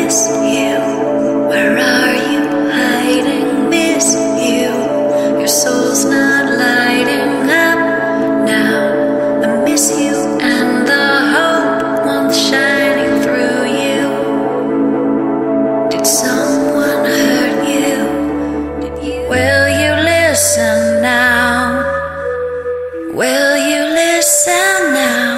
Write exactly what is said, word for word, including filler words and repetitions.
miss you. Where are you hiding? Miss you. Your soul's not lighting up now. I miss you and the hope once shining through you. Did someone hurt you? Did you? Will you listen now? Will you listen now?